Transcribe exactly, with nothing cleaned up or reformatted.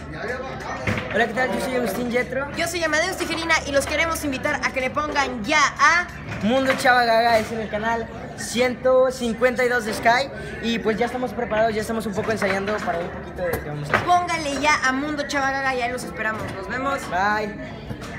Hola, ¿qué tal? Yo soy Agustín Yetro. Yo soy Amadeus Tijerina y los queremos invitar a que le pongan ya a Mundo Chava Gaga, es en el canal ciento cincuenta y dos de Sky. Y pues ya estamos preparados, ya estamos un poco ensayando para un poquito de que vamos a hacer. Póngale ya a Mundo Chava Gaga y ahí los esperamos. Nos vemos. Bye.